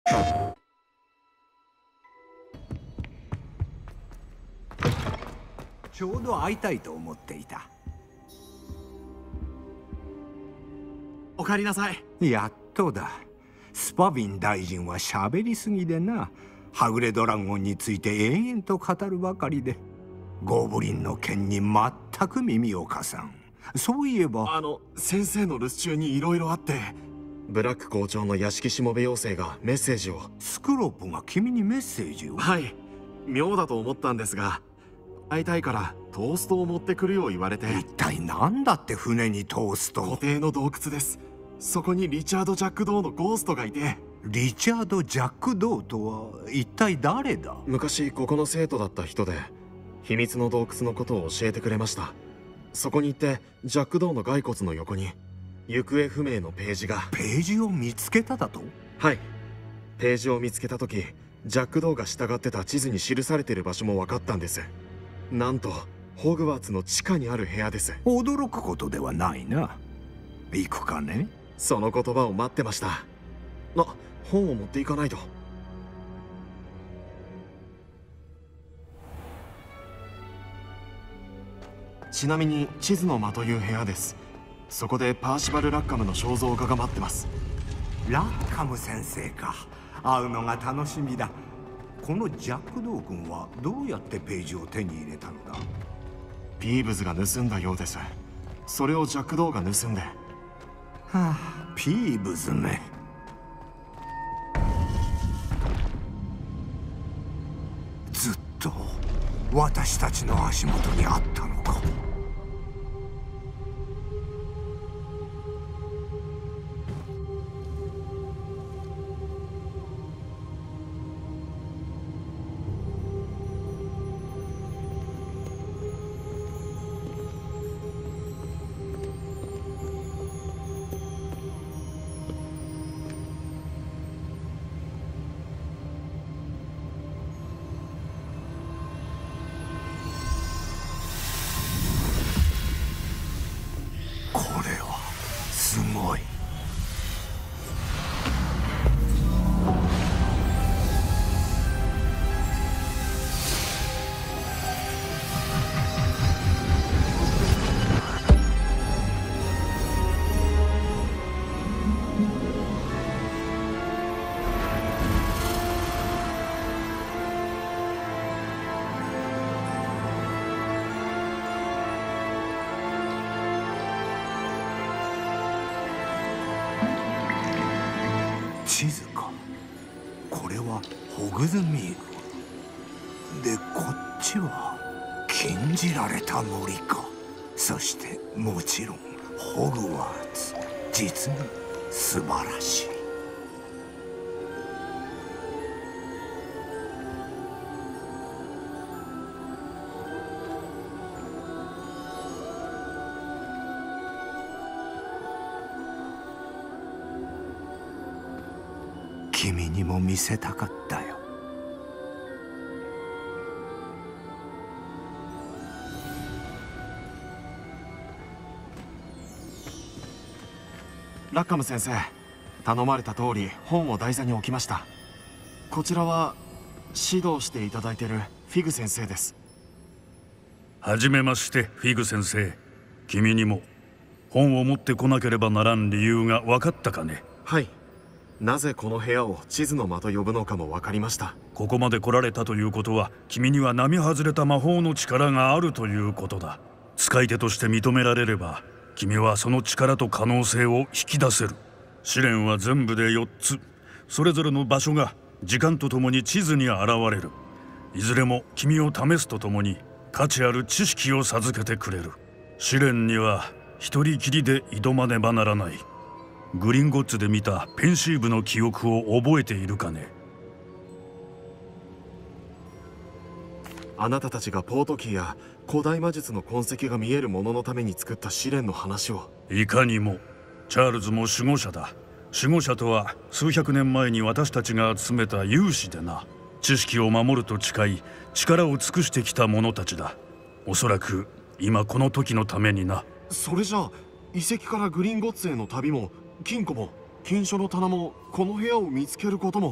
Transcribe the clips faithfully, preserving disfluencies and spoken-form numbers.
ちょうど会いたいと思っていた。 お帰りなさい。 やっとだ。スパビン大臣は喋りすぎでな。はぐれドラゴンについて延々と語るばかりで、ゴブリンの剣に全く耳を貸さん。そういえばあの先生の留守中に色々あって、ブラック校長の屋敷しもべ妖精がメッセージを。 スクロップが君にメッセージを？ はい、妙だと思ったんですが、会いたいからトーストを持ってくるよう言われて。 一体何だって船にトースト？ 湖底の洞窟です。そこにリチャード・ジャック・ドーのゴーストがいて。 リチャード・ジャック・ドーとは一体誰だ？ 昔ここの生徒だった人で、秘密の洞窟のことを教えてくれました。そこに行ってジャック・ドーの骸骨の横に行方不明のページが。 ページを見つけただと？ はい、ページを見つけた時、ジャック・ドーが従ってた地図に記されている場所も分かったんです。なんとホグワーツの地下にある部屋です。 驚くことではないな。行くかね？ その言葉を待ってました。あ、本を持っていかないと。ちなみに地図の間という部屋です。そこでパーシバル・ラッカムの肖像画が待ってます。 ラッカム先生か。会うのが楽しみだ。このジャック・ドー君はどうやってページを手に入れたのだ？ ピーブズが盗んだようです。それをジャック・ドーが盗んで。 はあ、ピーブズめ。ずっと私たちの足元にあったのか。すごい。地図か。これはホグズミーグで、こっちは禁じられた森か。そしてもちろんホグワーツ。実に素晴らしい。君にも見せたかったよ。 ラッカム先生、頼まれた通り本を台座に置きました。こちらは指導していただいているフィグ先生です。 はじめまして、フィグ先生。君にも本を持ってこなければならん理由が分かったかね？ はい、なぜこの部屋を地図の間と呼ぶのかも分かりました。 ここまで来られたということは、君には並外れた魔法の力があるということだ。使い手として認められれば、君はその力と可能性を引き出せる。試練は全部でよっつ。それぞれの場所が時間とともに地図に現れる。いずれも君を試すとともに価値ある知識を授けてくれる。試練には一人きりで挑まねばならない。グリンゴッツで見たペンシーブの記憶を覚えているかね？ あなたたちがポートキーや古代魔術の痕跡が見えるもののために作った試練の話を。 いかにも。チャールズも守護者だ。守護者とは数百年前に私たちが集めた勇士でな。知識を守ると誓い、力を尽くしてきた者たちだ。おそらく今この時のためにな。 それじゃあ遺跡からグリンゴッツへの旅も、金庫も金書の棚もこの部屋を見つけることも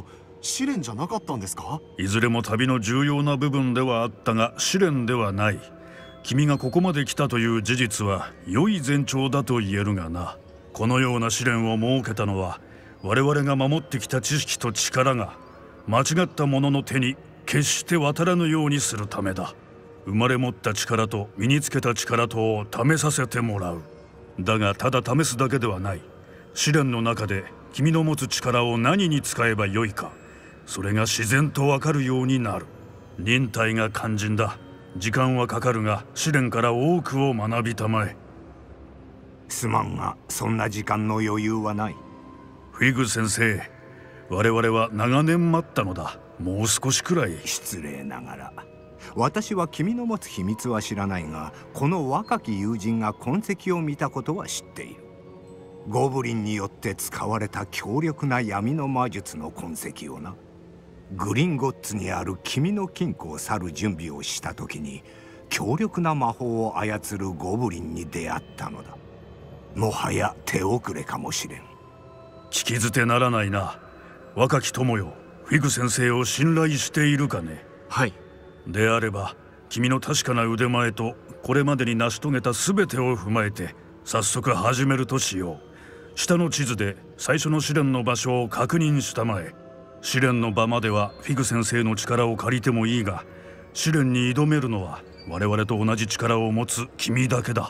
試練じゃなかったんですか？ いずれも旅の重要な部分ではあったが試練ではない。君がここまで来たという事実は良い前兆だと言えるがな。このような試練を設けたのは我々が守ってきた知識と力が間違った者の手に決して渡らぬようにするためだ。生まれ持った力と身につけた力とを試させてもらう。だがただ試すだけではない。試練の中で君の持つ力を何に使えばよいか、それが自然とわかるようになる。忍耐が肝心だ。時間はかかるが試練から多くを学びたまえ。 すまんがそんな時間の余裕はない。 フィグ先生、我々は長年待ったのだ。もう少しくらい。 失礼ながら私は君の持つ秘密は知らないが、この若き友人が痕跡を見たことは知っている。ゴブリンによって使われた強力な闇の魔術の痕跡をな。グリンゴッツにある君の金庫を去る準備をした時に強力な魔法を操るゴブリンに出会ったのだ。もはや手遅れかもしれん。 聞き捨てならないな。若き友よ、フィグ先生を信頼しているかね？ はい。 であれば君の確かな腕前とこれまでに成し遂げた全てを踏まえて早速始めるとしよう。下の地図で最初の試練の場所を確認したまえ。試練の場まではフィグ先生の力を借りてもいいが、試練に挑めるのは我々と同じ力を持つ君だけだ。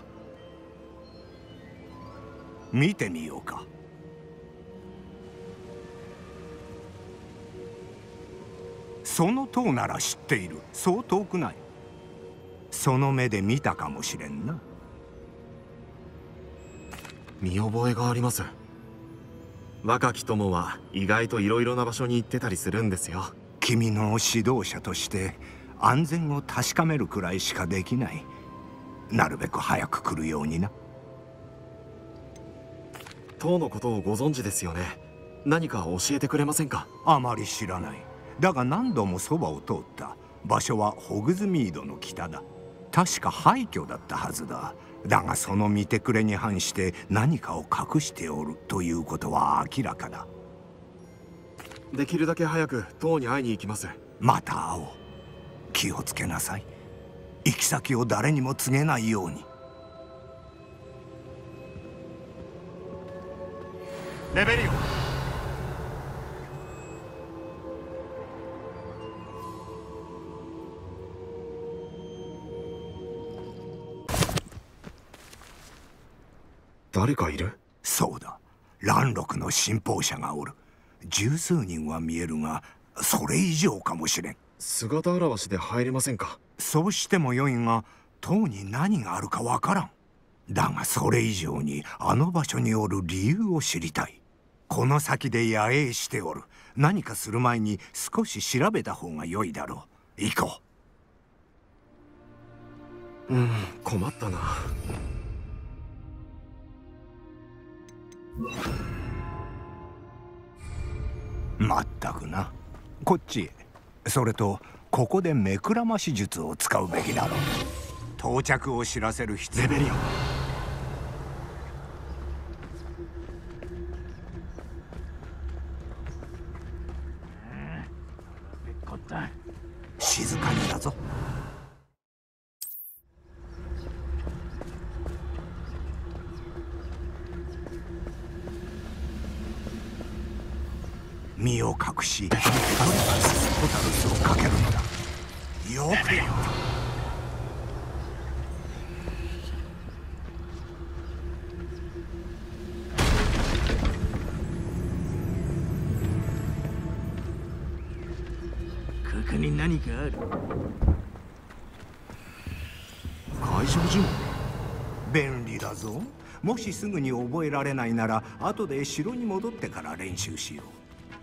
見てみようか。その塔なら知っている。そう遠くない。その目で見たかもしれんな。 見覚えがあります。若き友は意外といろいろな場所に行ってたりするんですよ。 君の指導者として安全を確かめるくらいしかできない。なるべく早く来るようにな。 塔のことをご存知ですよね。何か教えてくれませんか？ あまり知らない。だが何度もそばを通った。場所はホグズミードの北だ。確か廃墟だったはずだ。だがその見てくれに反して何かを隠しておるということは明らかだ。 できるだけ早く塔に会いに行きます。 また会おう。気をつけなさい。行き先を誰にも告げないように。 レベリオ。誰かいる？ そうだ。蘭禄の信奉者がおる。十数人は見えるが、それ以上かもしれん。 姿現しで入れませんか？ そうしてもよいが、塔に何があるかわからん。だがそれ以上にあの場所におる理由を知りたい。この先で野営しておる。何かする前に少し調べた方が良いだろう。行こう。うん困ったな。 まったくな。こっちへ。それとここで目くらまし術を使うべきだろう。到着を知らせる必要。レベリオ。静かにだぞ。身を隠し、トリパス・ホタルスをかけるのだ。よくやった。 ここに何かある。 海上呪文。 便利だぞ。もしすぐに覚えられないなら後で城に戻ってから練習しよう。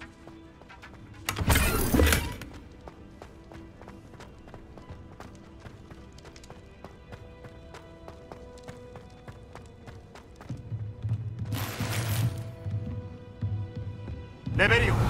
レベリオ。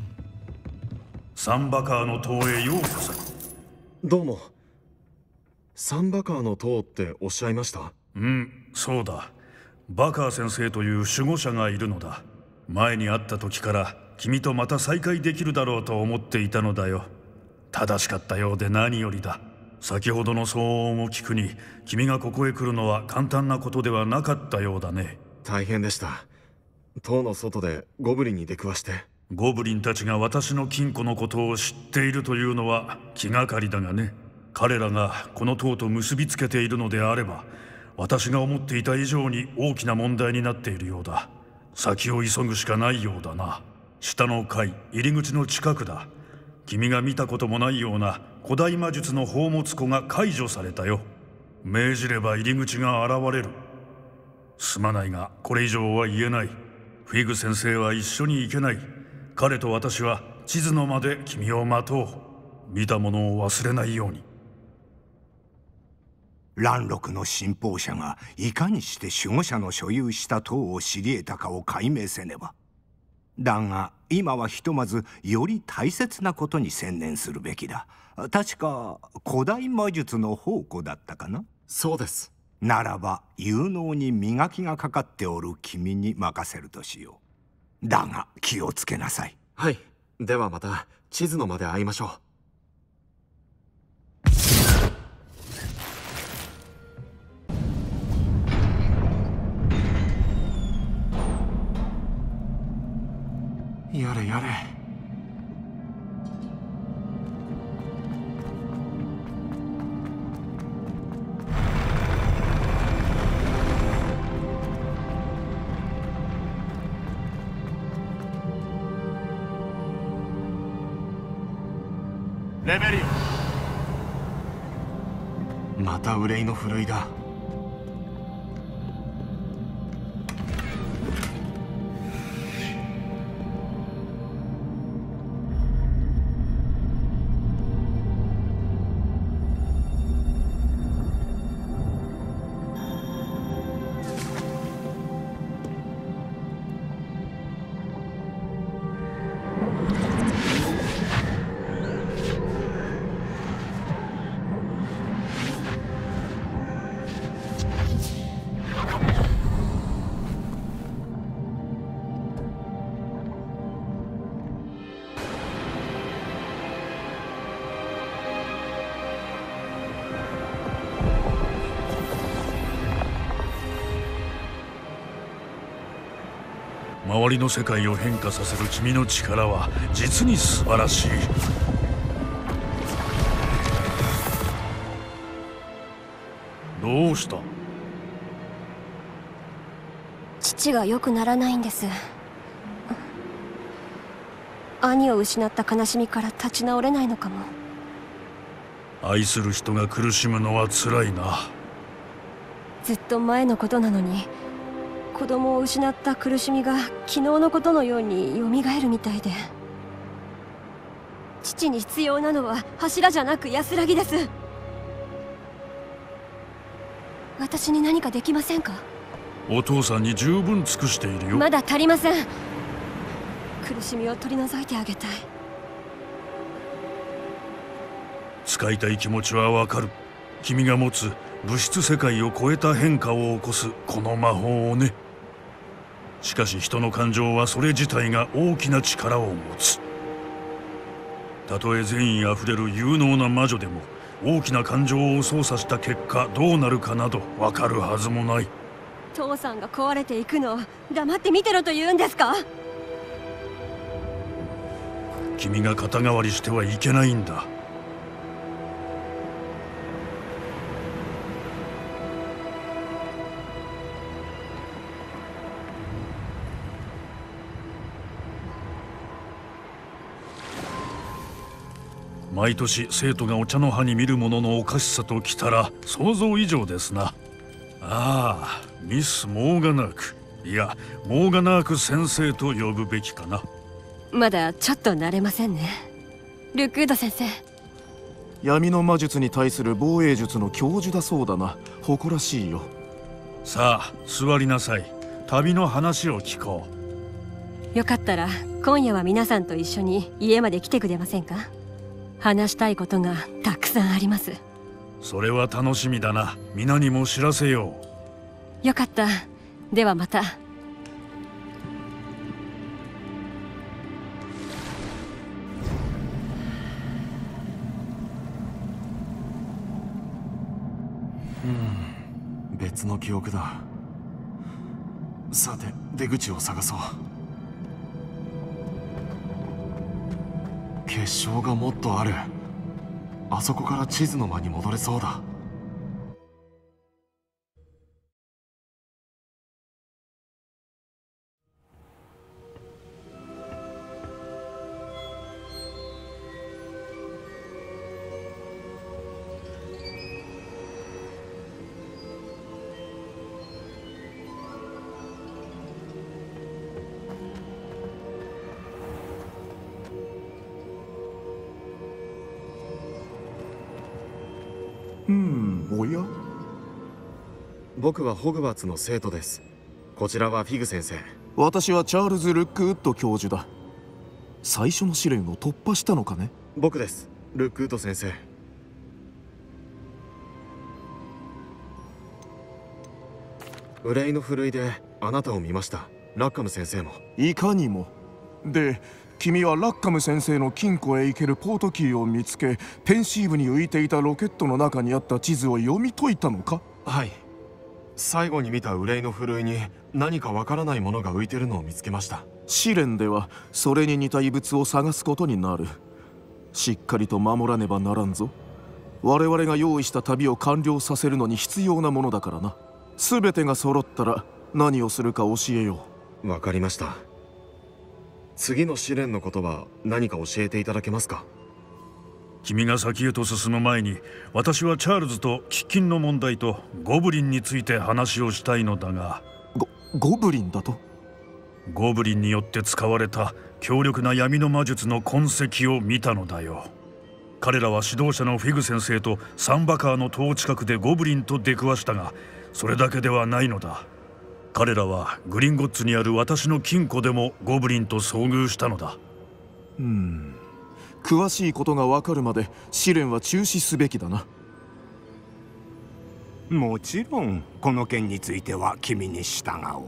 サンバカーの塔へようこそ。 どうも。 サンバカーの塔っておっしゃいました？ うん、そうだ。バカー先生という守護者がいるのだ。前に会った時から君とまた再会できるだろうと思っていたのだよ。正しかったようで何よりだ。先ほどの騒音を聞くに、君がここへ来るのは簡単なことではなかったようだね。 大変でした。塔の外でゴブリンに出くわして。 ゴブリンたちが私の金庫のことを知っているというのは気がかりだがね。彼らがこの塔と結びつけているのであれば、私が思っていた以上に大きな問題になっているようだ。先を急ぐしかないようだな。下の階、入り口の近くだ。君が見たこともないような古代魔術の宝物庫が解除されたよ。命じれば入り口が現れる。すまないがこれ以上は言えない。フィグ先生は一緒に行けない。彼と私は地図の間で君を待とう。見たものを忘れないように。 蘭禄の信奉者がいかにして守護者の所有した塔を知り得たかを解明せねば。だが今はひとまずより大切なことに専念するべきだ。確か古代魔術の宝庫だったかな。 そうです。 ならば有能に磨きがかかっておる君に任せるとしよう。だが気をつけなさい。 はい。ではまた地図の間で会いましょう。やれやれ。 レベリオ。 また憂いのふるいだ。 周りの世界を変化させる君の力は実に素晴らしい。どうした？ 父が良くならないんです。兄を失った悲しみから立ち直れないのかも。 愛する人が苦しむのは辛いな。 ずっと前のことなのに、子供を失った苦しみが昨日のことのようによみがえるみたいで。父に必要なのは柱じゃなく安らぎです。私に何かできませんか？ お父さんに十分尽くしているよ。 まだ足りません。苦しみを取り除いてあげたい。 使いたい気持ちはわかる。君が持つ物質世界を超えた変化を起こすこの魔法をね。しかし人の感情はそれ自体が大きな力を持つ。たとえ善意あふれる有能な魔女でも大きな感情を操作した結果どうなるかなどわかるはずもない。 父さんが壊れていくのを黙って見てろと言うんですか？ 君が肩代わりしてはいけないんだ。毎年生徒がお茶の葉に見るもののおかしさときたら想像以上ですな。ああ、ミス・モーガナーク、いやモーガナーク先生と呼ぶべきかな。 まだちょっと慣れませんね。ルクード先生。 闇の魔術に対する防衛術の教授だそうだな。誇らしいよ。 さあ座りなさい。旅の話を聞こう。よかったら今夜は皆さんと一緒に家まで来てくれませんか？話したいことがたくさんあります。 それは楽しみだな。皆にも知らせよよかった。ではまた。 別の記憶だ。さて出口を探そう。結晶がもっとある。あそこから地図の間に戻れそうだ。 うんおや、 僕はホグワーツの生徒です。こちらはフィグ先生。 私はチャールズ・ルックウッド教授だ。最初の試練を突破したのかね。 僕です、ルックウッド先生。憂いのふるいであなたを見ました。ラッカム先生も。 いかにも。で君はラッカム先生の金庫へ行けるポートキーを見つけ、ペンシーブに浮いていたロケットの中にあった地図を読み解いたのか。 はい。最後に見た憂いのふるいに何かわからないものが浮いてるのを見つけました。 試練ではそれに似た異物を探すことになる。しっかりと守らねばならんぞ。我々が用意した旅を完了させるのに必要なものだからな。全てが揃ったら何をするか教えよう。わかりました。次の試練のことは何か教えていただけますか。 君が先へと進む前に、私はチャールズと喫緊の問題とゴブリンについて話をしたいのだが。 ゴゴブリンだと。 ゴブリンによって使われた強力な闇の魔術の痕跡を見たのだよ。彼らは指導者のフィグ先生とサンバカーの塔近くでゴブリンと出くわしたが、それだけではないのだ。彼らはグリンゴッツにある私の金庫でもゴブリンと遭遇したのだ。 うーん詳しいことがわかるまで試練は中止すべきだな。 もちろんこの件については君に従おう。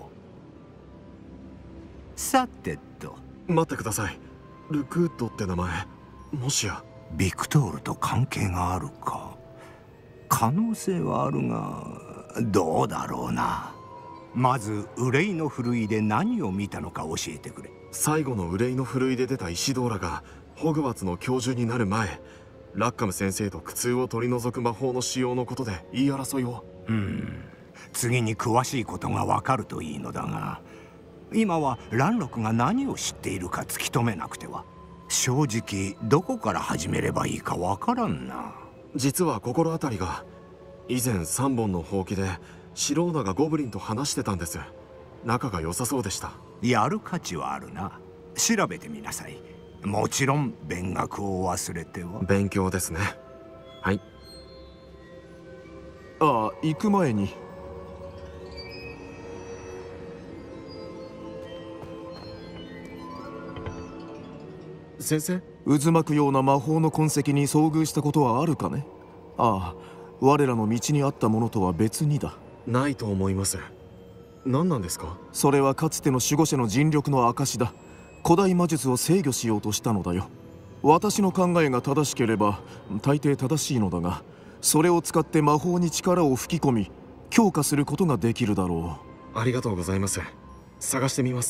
さてと。 待ってください。ルクウッドって名前、もしやビクトールと関係があるか。可能性はあるがどうだろうな。まず憂いのふるいで何を見たのか教えてくれ。 最後の憂いのふるいで出た石ドーラがホグワーツの教授になる前、ラッカム先生と苦痛を取り除く魔法の使用のことで言い争いを。 うん次に詳しいことがわかるといいのだが、今は蘭禄が何を知っているか突き止めなくては。正直どこから始めればいいかわからんな。 実は心当たりが。以前さんぼんのほうきでシローナがゴブリンと話してたんです。仲が良さそうでした。 やる価値はあるな。調べてみなさい。もちろん勉学を忘れては。 勉強ですね。はい。 ああ行く前に先生、 渦巻くような魔法の痕跡に遭遇したことはあるかね。ああ我らの道にあったものとは別にだ。 ないと思います。何なんですか。 それはかつての守護者の尽力の証だ。古代魔術を制御しようとしたのだよ。私の考えが正しければ大抵正しいのだが、それを使って魔法に力を吹き込み強化することができるだろう。ありがとうございます。探してみます。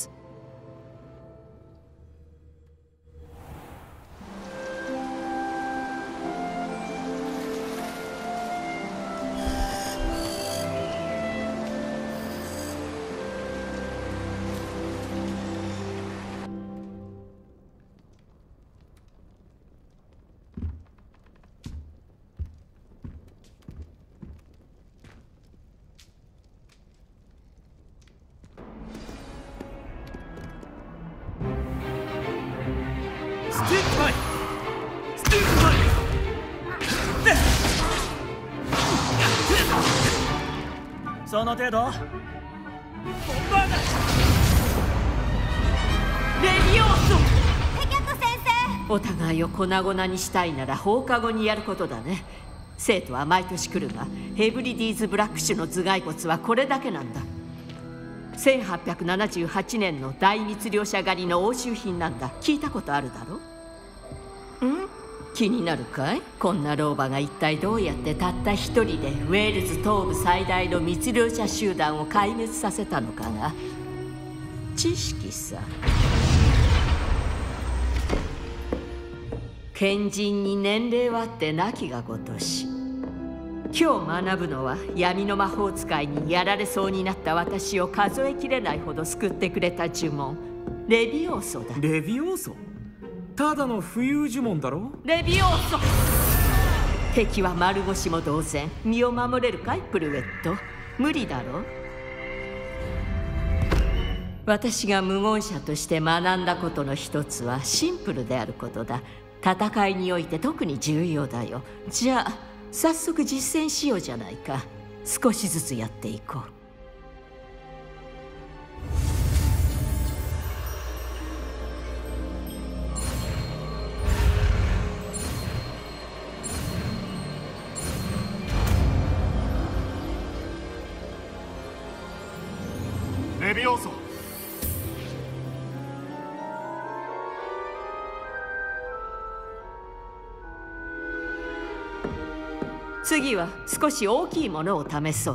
その程度。ボンバーだ。 レビオーソ。ヘキャット先生。お互いを粉々にしたいなら放課後にやることだね。 生徒は毎年来るが、ヘブリディーズ・ブラック種の頭蓋骨はこれだけなんだ。せんはっぴゃくななじゅうはちねんの大密猟者狩りの押収品なんだ。聞いたことあるだろ？ん？気になるかい？こんな老婆が一体どうやってたった一人でウェールズ東部最大の密猟者集団を壊滅させたのかが知識さ。賢人に年齢はあって亡きがごとし。今日学ぶのは闇の魔法使いにやられそうになった私を数えきれないほど救ってくれた呪文レビオーソだ。 レビオーソ？ただの浮遊呪文だろ。 レビオーソ。敵は丸腰も同然。身を守れるかいプルウェット？無理だろ。私が無言者として学んだことの一つはシンプルであることだ。戦いにおいて特に重要だよ。じゃあ早速実践しようじゃないか。少しずつやっていこう。 レビオーソ。 次は少し大きいものを試そう。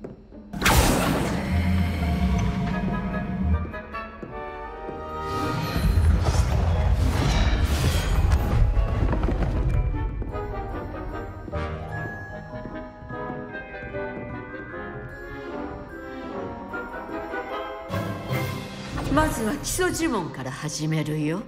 まずは基礎呪文から始めるよ。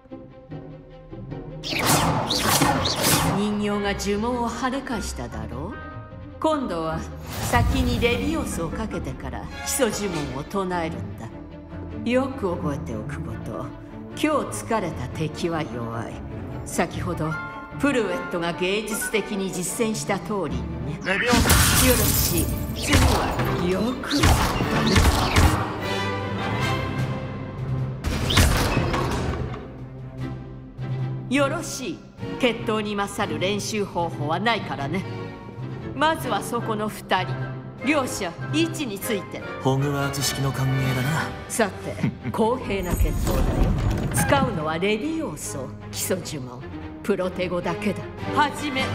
人形が呪文を跳ね返しただろう。今度は先にレビオスをかけてから基礎呪文を唱えるんだ。よく覚えておくこと。今日疲れた敵は弱い。先ほどプルウェットが芸術的に実践した通りにね。 レビオス。 よろしい。次はよくやったね。よろしい。決闘に勝る練習方法はないからね。まずはそこの二人、両者位置について。 ホグワーツ式の歓迎だな。 さて公平な決闘だよ。使うのはレビオーソ、基礎呪文プロテゴだけだ。はじめ。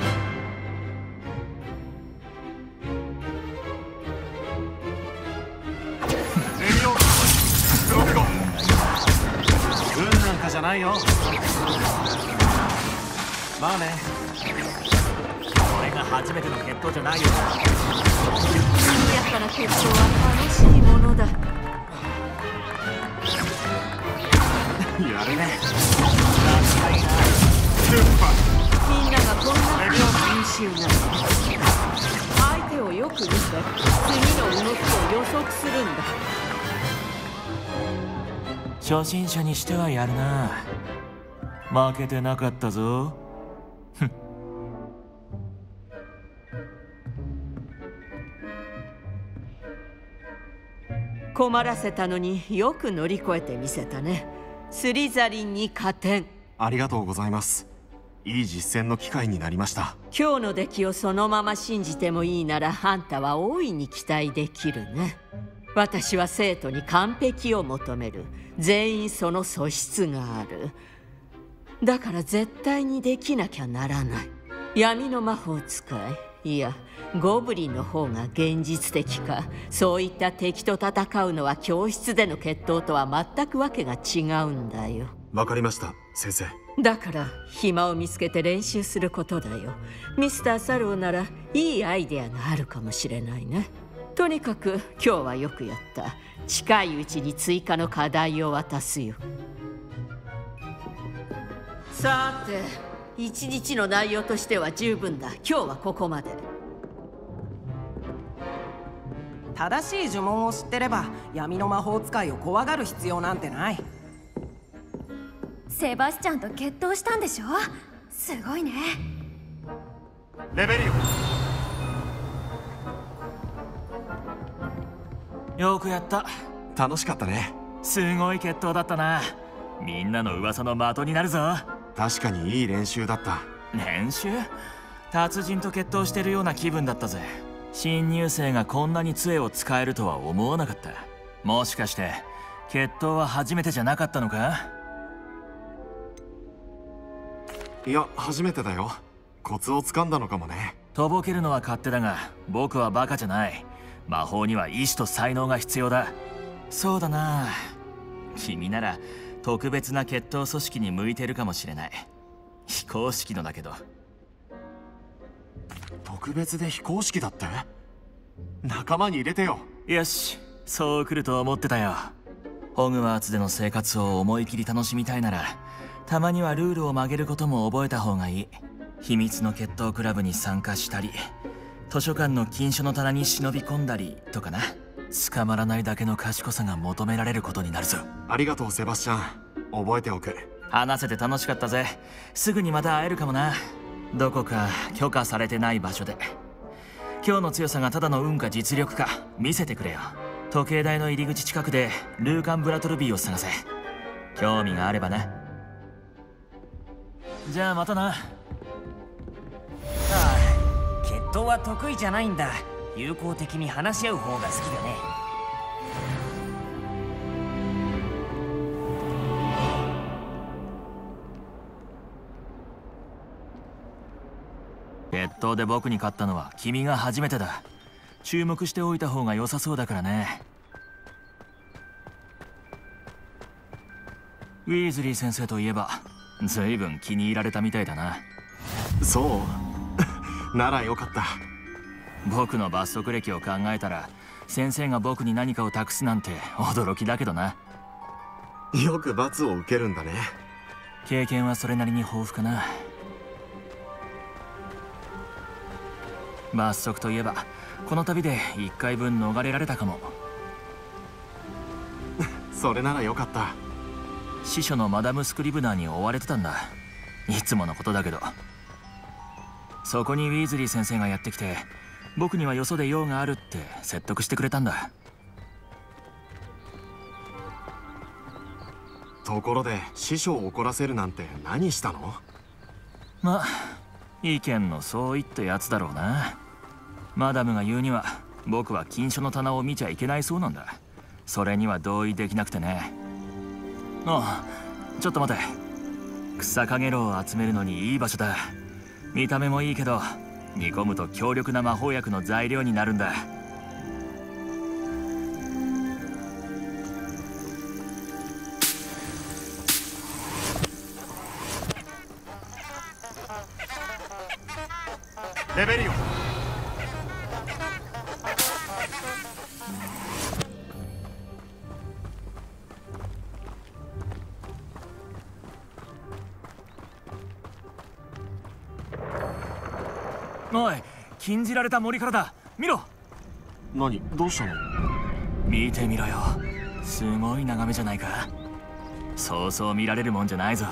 レビオーソプロテゴ。運なんかじゃないよ。まあね。 これが初めての決闘じゃないよ。 賑やかな決闘は楽しいものだ。 やるね。 みんながこんなに優秀なの。相手をよく見て次の動きを予測するんだ。 初心者にしてはやるな。負けてなかったぞ。 困らせたのによく乗り越えてみせたね。スリザリンに加点。 ありがとうございます。いい実践の機会になりました。 今日の出来をそのまま信じてもいいならあんたは大いに期待できるね。私は生徒に完璧を求める。全員その素質がある。だから絶対にできなきゃならない。闇の魔法使い、いやゴブリンの方が現実的か。そういった敵と戦うのは教室での決闘とは全くわけが違うんだよ。 わかりました先生。 だから暇を見つけて練習することだよ。ミスターサローならいいアイデアがあるかもしれないね。とにかく今日はよくやった。近いうちに追加の課題を渡すよ。さて一日の内容としては十分だ。今日はここまで。 正しい呪文を知ってれば闇の魔法使いを怖がる必要なんてない。 セバスチャンと決闘したんでしょ。すごいね。 レベリオ。よくやった。 楽しかったね。 すごい決闘だったな。みんなの噂の的になるぞ。 確かにいい練習だった。 練習？ 達人と決闘してるような気分だったぜ。新入生がこんなに杖を使えるとは思わなかった。もしかして決闘は初めてじゃなかったのか？ いや、初めてだよ。コツをつかんだのかもね。 とぼけるのは勝手だが、僕はバカじゃない。魔法には意志と才能が必要だ。そうだな。君なら特別な決闘組織に向いてるかもしれない。非公式のだけど。 特別で非公式だって？仲間に入れてよ。 よし、そう来ると思ってたよ。ホグワーツでの生活を思い切り楽しみたいなら、たまにはルールを曲げることも覚えた方がいい。秘密の決闘クラブに参加したり、図書館の禁書の棚に忍び込んだりとかな。捕まらないだけの賢さが求められることになるぞ。 ありがとうセバスチャン、覚えておく。 話せて楽しかったぜ。すぐにまた会えるかもな。どこか許可されてない場所で。今日の強さがただの運か実力か見せてくれよ。時計台の入り口近くでルーカン・ブラトルビーを探せ。興味があればな。じゃあまたな。 ああ、決闘は得意じゃないんだ。友好的に話し合う方が好きだね。 決闘で僕に勝ったのは君が初めてだ。注目しておいた方が良さそうだからね。ウィーズリー先生といえば随分気に入られたみたいだな。 そうならよかった。 僕の罰則歴を考えたら先生が僕に何かを託すなんて驚きだけどな。 よく罰を受けるんだね。 経験はそれなりに豊富かな。罰則といえばこの旅でいっかいぶん逃れられたかも。 それならよかった。 司書のマダム・スクリブナーに追われてたんだ。いつものことだけど。そこにウィーズリー先生がやってきて、僕にはよそで用があるって説得してくれたんだ。 ところで師匠を怒らせるなんて何したの？ まあ意見の相違ってやつだろうな。マダムが言うには僕は禁書の棚を見ちゃいけないそうなんだ。それには同意できなくてね。ああ、ちょっと待て。草かげろうを集めるのにいい場所だ。見た目もいいけど煮込むと強力な魔法薬の材料になるんだ。 レベリオ。 おい、禁じられた森からだ。見ろ。 何？どうしたの？ 見てみろよ。すごい眺めじゃないか。そうそう見られるもんじゃないぞ。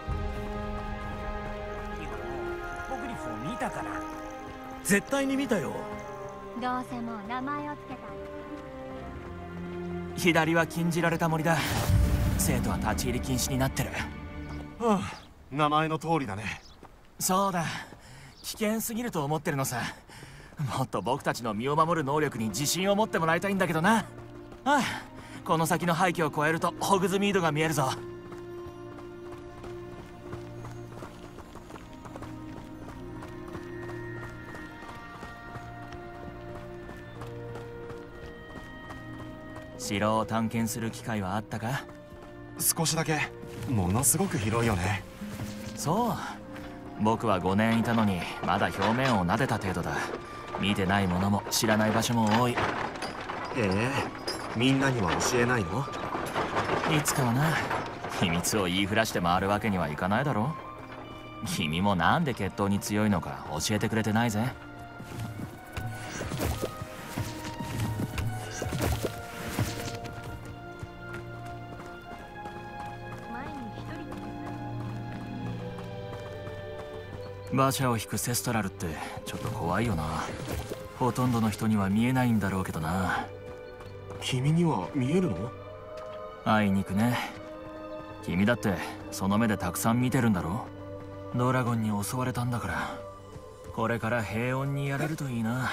ポグリフを見たかな？ 絶対に見たよ。 どうせもう名前をつけた。 左は禁じられた森だ。生徒は立ち入り禁止になってる。 はあ、名前の通りだね。 そうだ。危険すぎると思ってるのさ。もっと僕たちの身を守る能力に自信を持ってもらいたいんだけどな。ああ、この先の廃墟を越えるとホグズミードが見えるぞ。城を探検する機会はあったか？ 少しだけ。ものすごく広いよね。 そう。僕はごねんいたのにまだ表面を撫でた程度だ。見てないものも知らない場所も多い。へえ、みんなには教えないの？ いつかはな。秘密を言いふらして回るわけにはいかないだろ。君もなんで決闘に強いのか教えてくれてないぜ。馬車を引くセストラルってちょっと怖いよな。ほとんどの人には見えないんだろうけどな。 君には見えるの？ あいにくね。君だってその目でたくさん見てるんだろ。ドラゴンに襲われたんだから。 これから平穏にやれるといいな。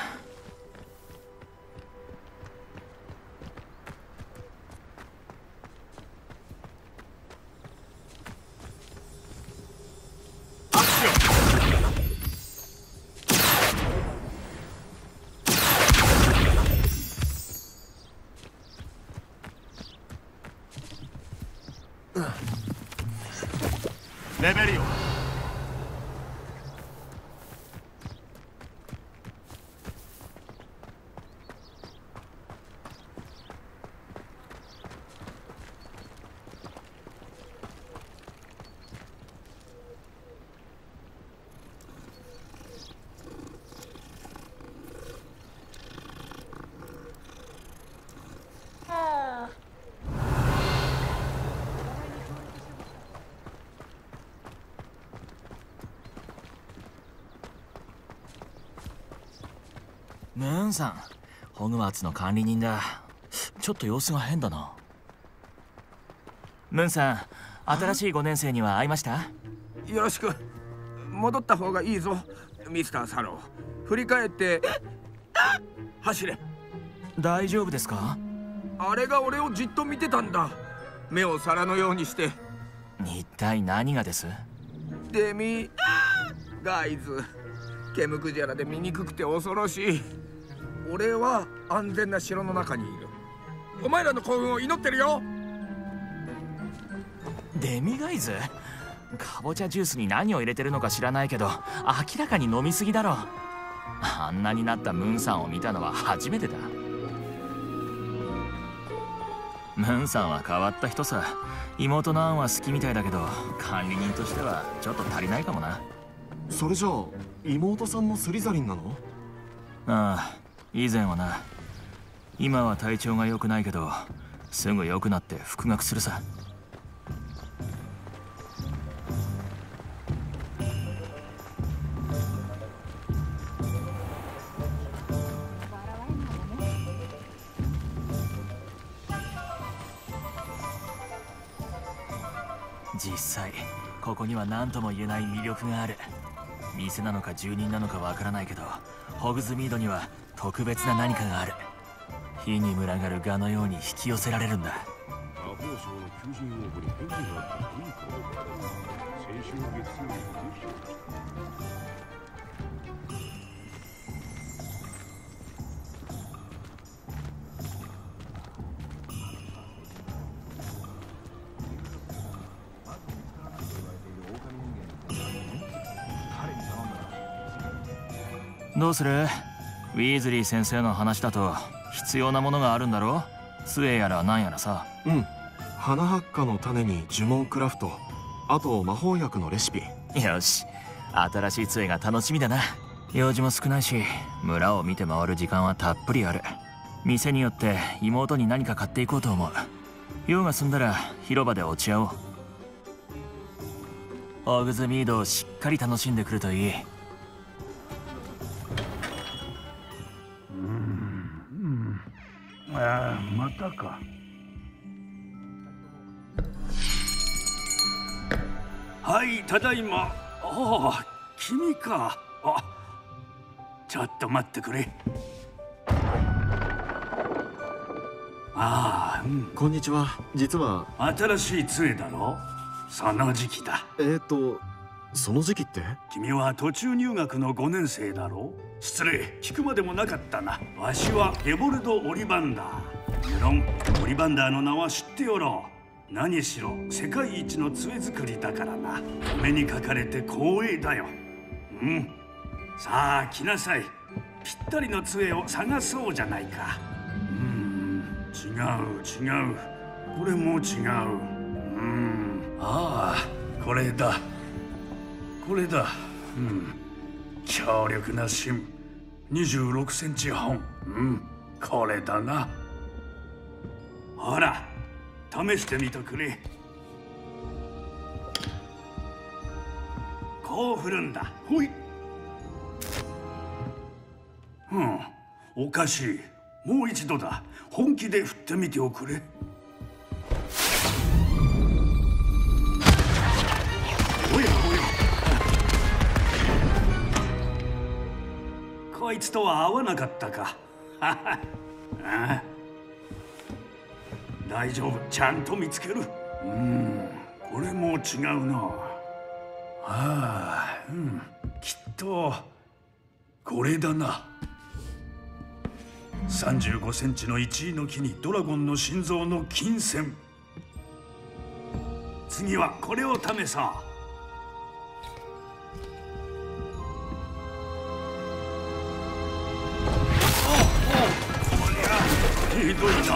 レベリオ。 ムーンさん、ホグワーツの管理人だ。ちょっと様子が変だな。ムーンさん、新しいごねん生には会いました？ よろしく。戻った方がいいぞミスターサロー。振り返って走れ。 大丈夫ですか？ あれが俺をじっと見てたんだ。目を皿のようにして。 一体何がです？ デミガイズ。毛むくじゃらで醜くて恐ろしい。俺は安全な城の中にいる。お前らの幸運を祈ってるよ。 デミガイズ？かぼちゃジュースに何を入れてるのか知らないけど、明らかに飲みすぎだろ。あんなになったムーンさんを見たのは初めてだ。ムーンさんは変わった人さ。妹のアンは好きみたいだけど、管理人としてはちょっと足りないかもな。 それじゃあ妹さんもスリザリンなの？ ああ、以前はな。今は体調が良くないけど、すぐ良くなって復学するさ。実際ここには何とも言えない魅力がある。店なのか住人なのかわからないけど、ホグズミードには特別な何かがある。火に群がる蛾のように引き寄せられるんだ。 魔法省の求人応募に返事があったといいかも。先週の月曜日の月曜日。 どうする？ウィーズリー先生の話だと必要なものがあるんだろ？杖やらなんやらさ。 うん。花発火の種に呪文クラフト、あと魔法薬のレシピ。 よし、新しい杖が楽しみだな。用事も少ないし、村を見て回る時間はたっぷりある。店によって妹に何か買っていこうと思う。用が済んだら広場で落ち合おう。ホグズミードをしっかり楽しんでくるといい。 ああ、またか。はい、ただいま。ああ、君か。あ、ちょっと待ってくれ。ああ、うん、 こんにちは。実は新しい杖だろ。その時期だ。 えーとその時期って？ 君は途中入学のごねん生だろう。失礼、聞くまでもなかったな。わしはゲボルド・オリバンダー。無論オリバンダーの名は知っておろう。何しろ世界一の杖作りだからな。お目にかかれて光栄だよ。うん、さあ来なさい。ぴったりの杖を探そうじゃないか。うん、違う違う、これも違う。うん、ああ、これだこれだ。うん、強力な芯、にじゅうろくセンチ本。うん、これだな。ほら、試してみてくれ。こう振るんだ。ほい。うん、おかしい。もう一度だ。本気で振ってみておくれ。おやおや。 あいつとは会わなかったか。ああ、大丈夫、ちゃんと見つける。うん、これも違うな。ああ、うん、きっとこれだな。さんじゅうごセンチの一位の木にドラゴンの心臓の金線。次はこれを試そう。ひどいな。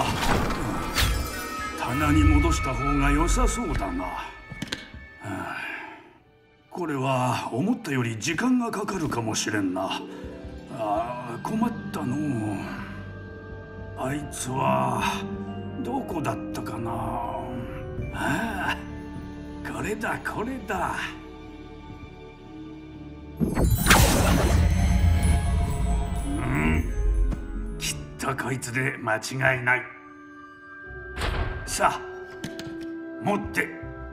棚に戻した方が良さそうだな。はあ、これは思ったより時間がかかるかもしれんな。ああ、困ったのう。あいつはどこだったかな。ああ、これだこれだ。うん、きっとこいつで間違いない。さあ、持って。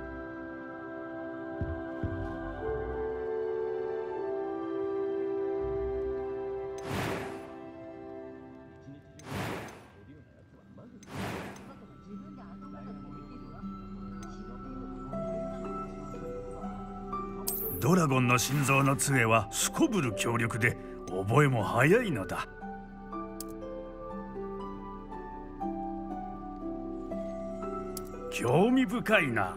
ドラゴンの心臓の杖はすこぶる強力で覚えも早いのだ。興味深いな。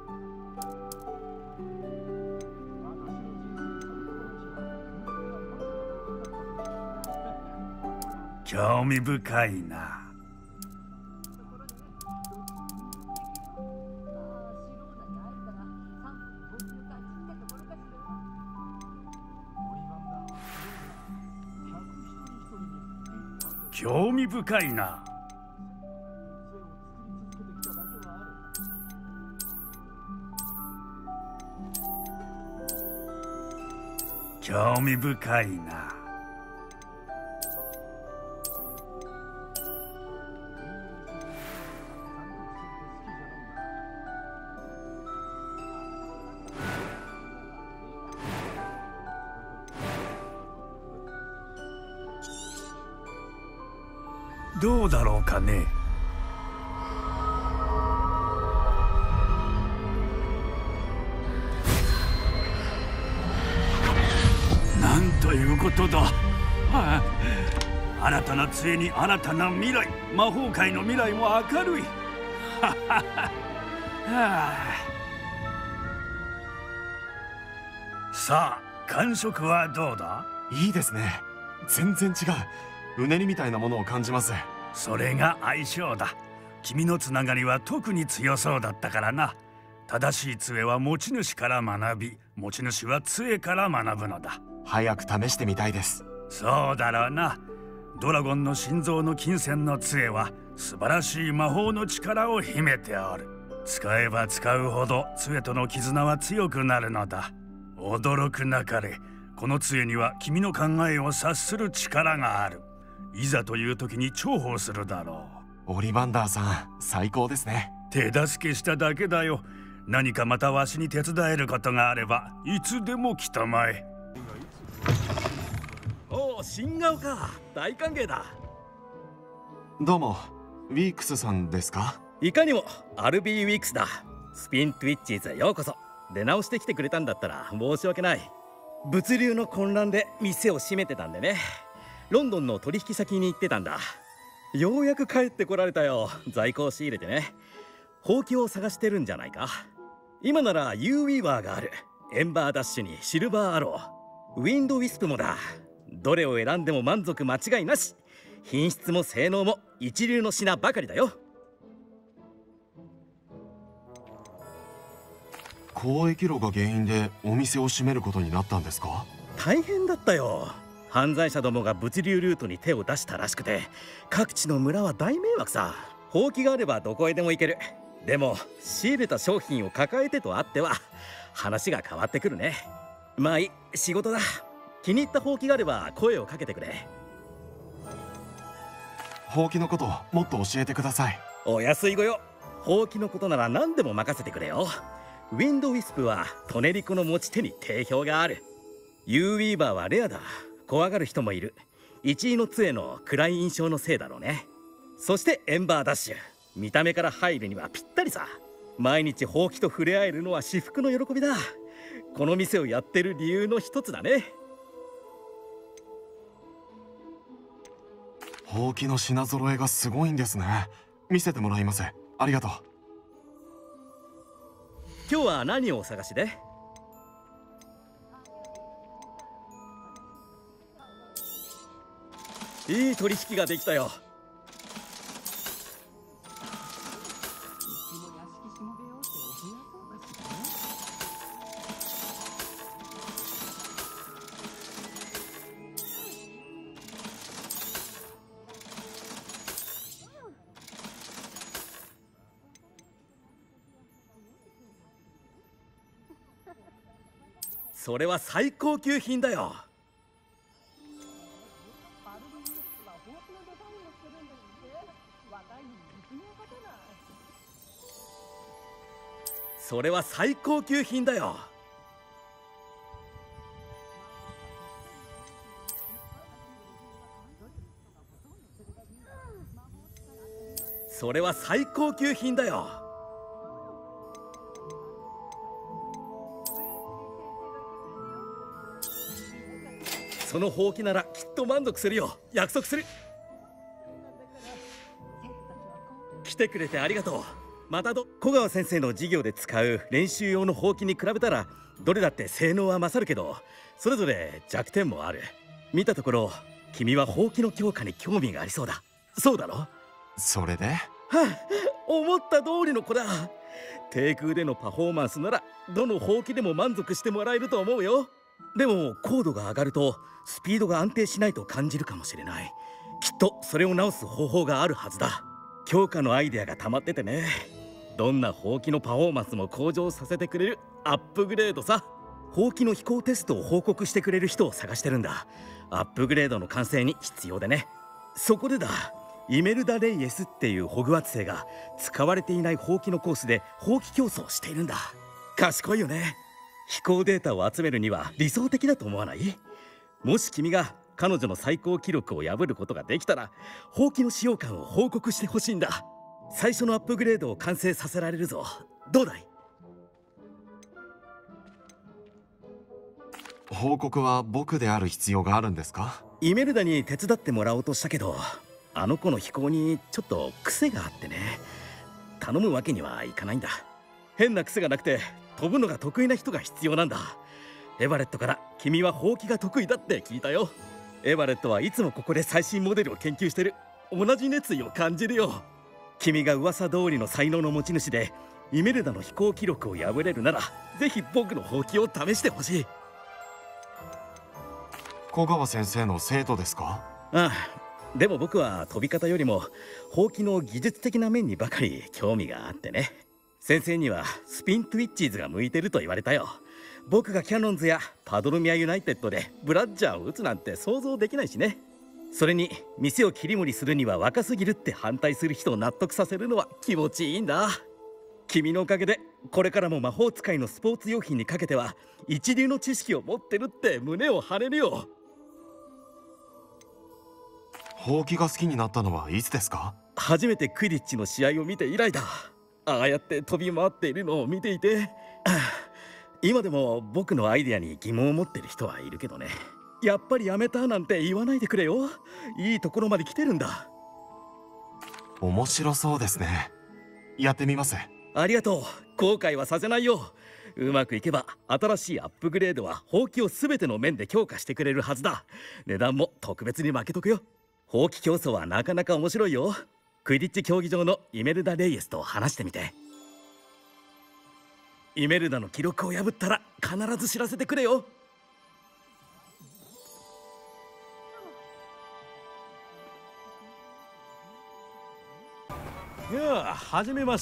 興味深いな。興味深いな。興味深いな。どうだろうかね。なんということだ。はあ、新たな杖に新たな未来、魔法界の未来も明るい。ははは。さあ、感触はどうだ？ いいですね。全然違う。うねりみたいなものを感じます。 それが相性だ。君のつながりは特に強そうだったからな。正しい杖は持ち主から学び、持ち主は杖から学ぶのだ。 早く試してみたいです。 そうだろうな。ドラゴンの心臓の金線の杖は素晴らしい魔法の力を秘めておる。使えば使うほど杖との絆は強くなるのだ。驚くなかれ。この杖には君の考えを察する力がある。いざという時に重宝するだろう。オリバンダーさん、最高ですね。 手助けしただけだよ。何かまたわしに手伝えることがあればいつでも来たまえ。 おお、新顔か。大歓迎だ。 どうも、ウィークスさんですか？ いかにも、アルビー・ウィークスだ。スピン・トゥイッチーズへようこそ。出直してきてくれたんだったら申し訳ない。物流の混乱で店を閉めてたんでね。ロンドンの取引先に行ってたんだ。ようやく帰ってこられたよ。在庫を仕入れてね。ほうきを探してるんじゃないか。今なら ユー ウィーバーがある。エンバーダッシュにシルバーアロー、ウィンドウィスプもだ。どれを選んでも満足間違いなし。品質も性能も一流の品ばかりだよ。 交易路が原因でお店を閉めることになったんですか？ 大変だったよ。犯罪者どもが物流ルートに手を出したらしくて、各地の村は大迷惑さ。ほうきがあればどこへでも行ける。でも仕入れた商品を抱えてとあっては話が変わってくるね。まあいい、仕事だ。気に入ったほうきがあれば声をかけてくれ。 ほうきのこともっと教えてください。 お安いごよ。ほうきのことなら何でも任せてくれよ。ウィンドウィスプはトネリコの持ち手に定評がある。ユーウィーバーはレアだ。怖がる人もいる。 一位の杖の暗い印象のせいだろうね。そしてエンバーダッシュ、見た目から入るにはぴったりさ。毎日ほうきと触れ合えるのは至福の喜びだ。この店をやってる理由の一つだね。 ほうきの品揃えがすごいんですね。見せてもらいます。ありがとう。 今日は何をお探しで？いい取引ができたよ。それは最高級品だよ。それは最高級品だよ。それは最高級品だよ。そのほうきならきっと満足するよ。約束する。来てくれてありがとう。またど小川先生の授業で使う練習用のほうきに比べたらどれだって性能は勝るけど、それぞれ弱点もある。見たところ君はほうきの強化に興味がありそうだ。そうだろ？ それで？はあ、思った通りの子だ。低空でのパフォーマンスならどのほうきでも満足してもらえると思うよ。でも高度が上がるとスピードが安定しないと感じるかもしれない。きっとそれを直す方法があるはずだ。強化のアイデアが溜まっててね。どんなほうきのパフォーマンスも向上させてくれるアップグレードさ。ほうきの飛行テストを報告してくれる人を探してるんだ。アップグレードの完成に必要でね。そこでだ、イメルダ・レイエスっていうホグワーツ生が使われていないほうきのコースでほうき競争をしているんだ。賢いよね。飛行データを集めるには理想的だと思わない？もし君が彼女の最高記録を破ることができたら、ほうきの使用感を報告してほしいんだ。最初のアップグレードを完成させられるぞ。どうだい？ 報告は僕である必要があるんですか？ イメルダに手伝ってもらおうとしたけど、あの子の飛行にちょっと癖があってね、頼むわけにはいかないんだ。変な癖がなくて飛ぶのが得意な人が必要なんだ。エバレットから君はほうきが得意だって聞いたよ。エバレットはいつもここで最新モデルを研究してる。同じ熱意を感じるよ。君が噂通りの才能の持ち主でイメルダの飛行記録を破れるなら、ぜひ僕のほうきを試してほしい。 小川先生の生徒ですか？ ああ、でも僕は飛び方よりもほうきの技術的な面にばかり興味があってね。先生にはスピントゥイッチーズが向いてると言われたよ。僕がキャノンズやパドルミアユナイテッドでブラッジャーを打つなんて想像できないしね。それに店を切り盛りするには若すぎるって反対する人を納得させるのは気持ちいいんだ。君のおかげでこれからも魔法使いのスポーツ用品にかけては一流の知識を持ってるって胸を張れるよ。 ほうきが好きになったのはいつですか？ 初めてクイディッチの試合を見て以来だ。ああやって飛び回っているのを見ていて、今でも僕のアイデアに疑問を持ってる人はいるけどね。やっぱりやめたなんて言わないでくれよ。いいところまで来てるんだ。 面白そうですね。やってみます。 ありがとう。後悔はさせないよ。うまくいけば新しいアップグレードはほうきを全ての面で強化してくれるはずだ。値段も特別に負けとくよ。ほうき競争はなかなか面白いよ。クイディッチ競技場のイメルダ・レイエスと話してみて。イメルダの記録を破ったら必ず知らせてくれよ。 いやあ、はじめまして。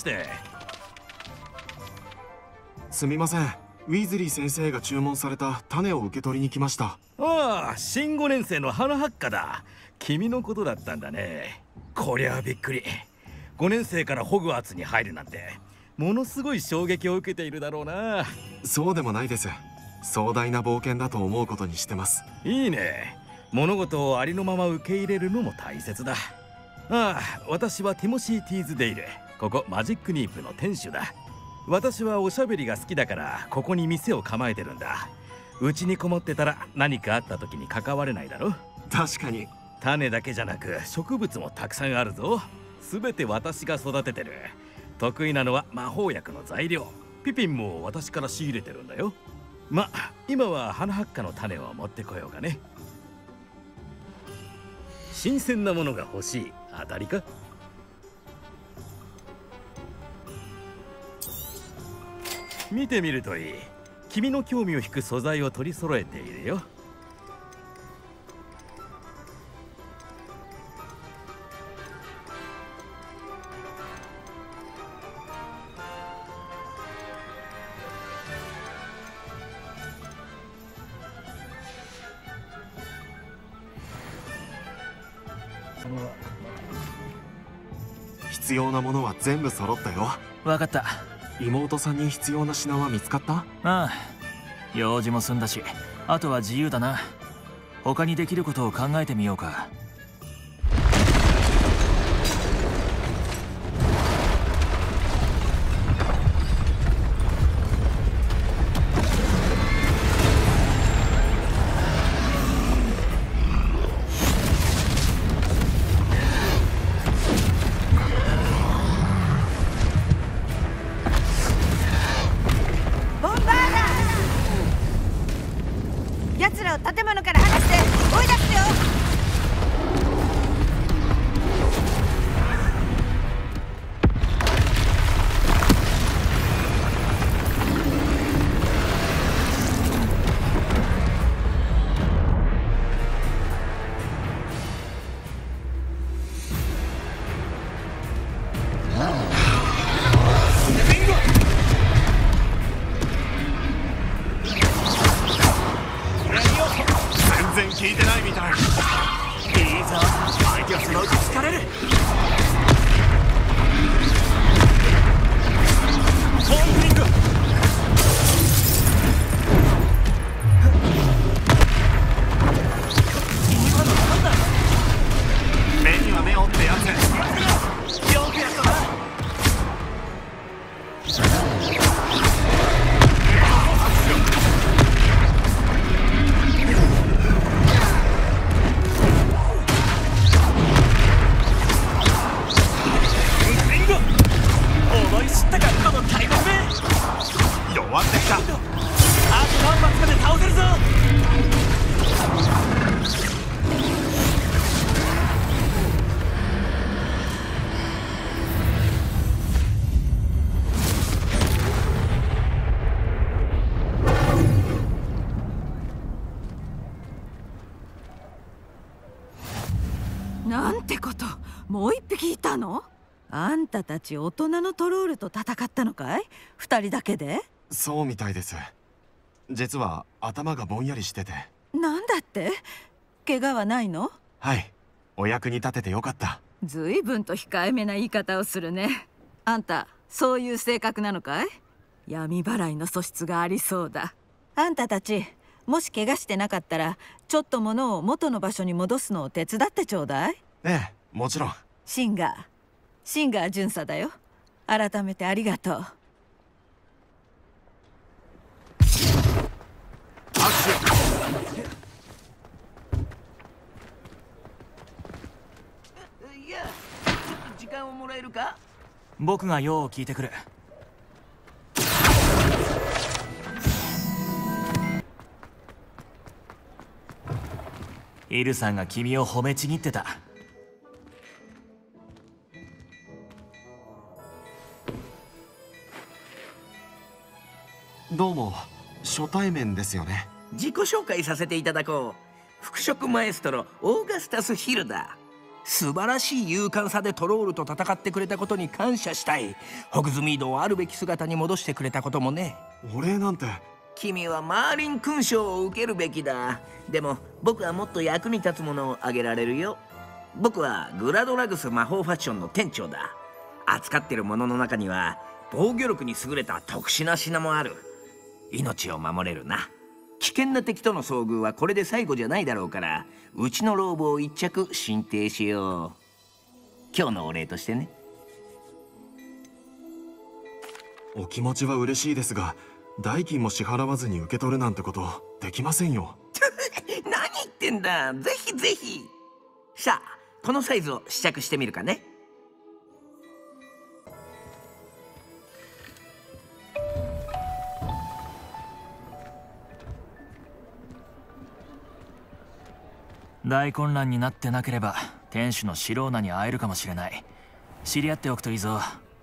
すみません、ウィーズリー先生が注文された種を受け取りに来ました。 ああ、新ごねん生の花ハッカだ。君のことだったんだね。こりゃあびっくり。ごねん生からホグワーツに入るなんてものすごい衝撃を受けているだろうな。 そうでもないです。壮大な冒険だと思うことにしてます。 いいね。 物事をありのまま受け入れるのも大切だ。ああ、私はティモシー・ティーズデイル、ここマジックニープの店主だ。私はおしゃべりが好きだからここに店を構えてるんだ。うちにこもってたら何かあった時に関われないだろ。 確かに。 種だけじゃなく植物もたくさんあるぞ。すべて私が育ててる。得意なのは魔法薬の材料。ピピンも私から仕入れてるんだよ。ま、今は花ハッカの種を持ってこようかね。新鮮なものが欲しい。当たりか？見てみるといい。君の興味を引く素材を取り揃えているよ。 必要なものは全部揃ったよ。 分かった。 妹さんに必要な品は見つかった？ ああ、用事も済んだし、あとは自由だな。他にできることを考えてみようか。 建物から離して追い出すよ。 聞いてないみたい。いいぞ、相手はそのうち疲れる。コーンフリング。今のなんだ。目には目をってやつ。よくやったな。思い知ったか、この大木め。弱ってきた。あと何発かで倒せるぞ。 なんてこと。もう一匹いたの？あんたたち大人のトロールと戦ったのかい？二人だけで？ そうみたいです。実は頭がぼんやりしてて。 なんだって？怪我はないの？ はい、お役に立ててよかった。 ずいぶんと控えめな言い方をするね。あんたそういう性格なのかい？闇払いの素質がありそうだ。あんたたちもし怪我してなかったらちょっと物を元の場所に戻すのを手伝ってちょうだい。 ええ、もちろん。 シンガーシンガー巡査だよ。改めてありがとう。 いや、ちょっと時間をもらえるか？ 僕が用を聞いてくる。イルさんが君を褒めちぎってた。 どうも、初対面ですよね。 自己紹介させていただこう。服飾マエストロオーガスタス・ヒルだ。素晴らしい勇敢さでトロールと戦ってくれたことに感謝したい。ホグズミードをあるべき姿に戻してくれたこともね。 お礼なんて。 君はマーリン勲章を受けるべきだ。でも僕はもっと役に立つものをあげられるよ。僕はグラドラグス魔法ファッションの店長だ。扱ってるものの中には防御力に優れた特殊な品もある。命を守れるな。 危険な敵との遭遇はこれで最後じゃないだろうから、うちのローブを一着進呈しよう。今日のお礼としてね。 お気持ちは嬉しいですが、代金も支払わずに受け取るなんてことできませんよ。 何言ってんだ。ぜひぜひ。さあ、このサイズを試着してみるかね。 大混乱になってなければ店主のシローナに会えるかもしれない。知り合っておくといいぞ。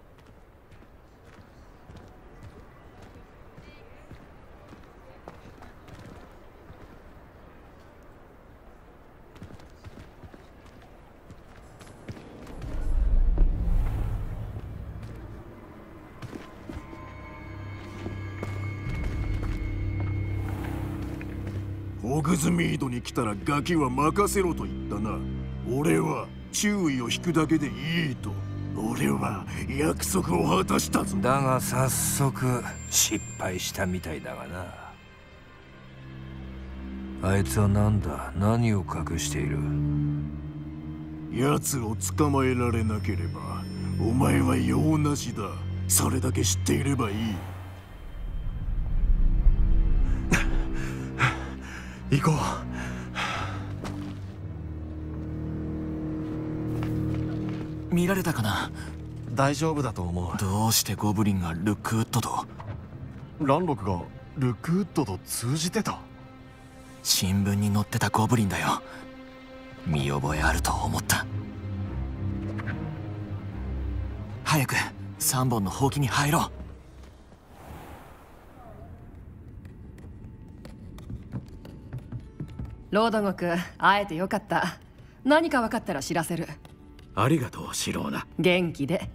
ホグズミードに来たらガキは任せろと言ったな。俺は注意を引くだけでいいと。俺は約束を果たしたぞ。 だが早速失敗したみたいだがな。あいつは何だ、何を隠している。 奴を捕まえられなければお前は用なしだ。それだけ知っていればいい。 行こう。見られたかな。 大丈夫だと思う。 どうしてゴブリンがルックウッドと。 ランロクがルックウッドと通じてた。 新聞に載ってたゴブリンだよ。見覚えあると思った。早くさんぼんのほうきに入ろう。 ロードゴク、会えてよかった。何か分かったら知らせる。 ありがとう、シローナ。 元気で。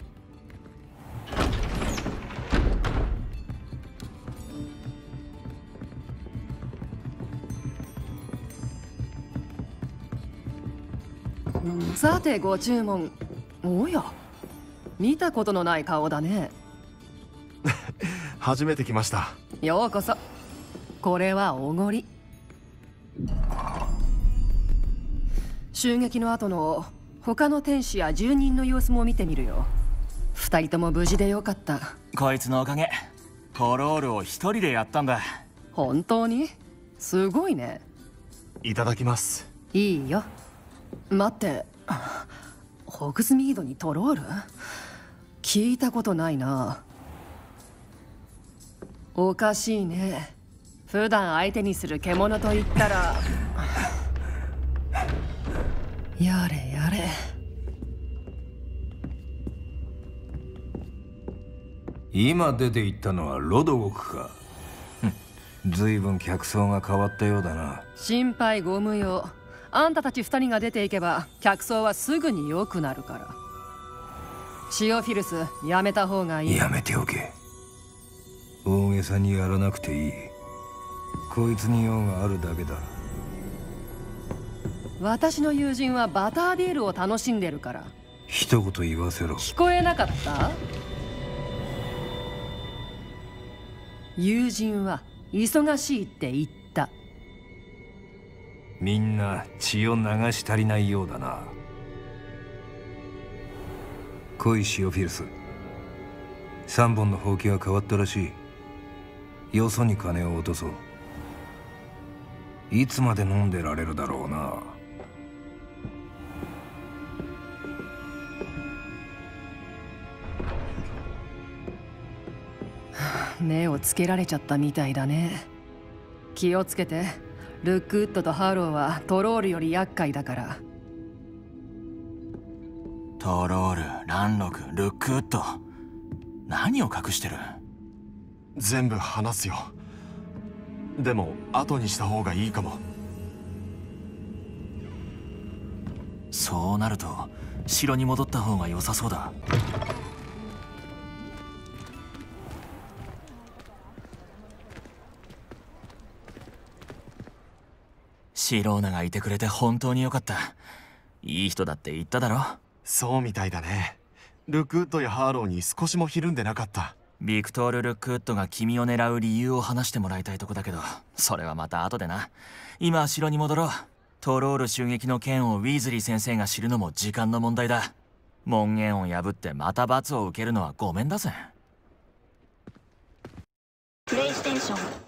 さてご注文。おや、見たことのない顔だね。 初めて来ました。 ようこそ。これはおごり。襲撃の後の他の天使や住人の様子も見てみるよ。二人とも無事でよかった。 こいつのおかげ、トロールを一人でやったんだ。 本当にすごいね。 いただきます。 いいよ。待って、ホグズミードにトロール？聞いたことないな。おかしいね。普段相手にする獣と言ったらやれやれ。 今出て行ったのはロドゴクか。ずいぶん客層が変わったようだな。 心配ご無用。あんたたち二人が出ていけば客層はすぐに良くなるから。シオフィルス、やめた方がいい。 やめておけ。大げさにやらなくていい。こいつに用があるだけだ。 私の友人はバタービールを楽しんでるから。 一言言わせろ。 聞こえなかった？友人は忙しいって言った。 みんな血を流し足りないようだな。来いシオフィルス。三本のほうきが変わったらしい。よそに金を落とそう。いつまで飲んでられるだろうな。 目をつけられちゃったみたいだね。気をつけて。ルックウッドとハローはトロールより厄介だから。 トロール、ランロク、ルックウッド、何を隠してる？ 全部話すよ。でも後にした方がいいかも。 そうなると城に戻った方が良さそうだ。シローナがいてくれて本当によかった。いい人だって言っただろ。 そうみたいだね。ルックウッドやハーローに少しもひるんでなかった。 ビクトール・ルックウッドが君を狙う理由を話してもらいたいとこだけど、それはまた後でな。今は城に戻ろう。トロール襲撃の件をウィーズリー先生が知るのも時間の問題だ。門限を破ってまた罰を受けるのはごめんだぜ。 プレイステーション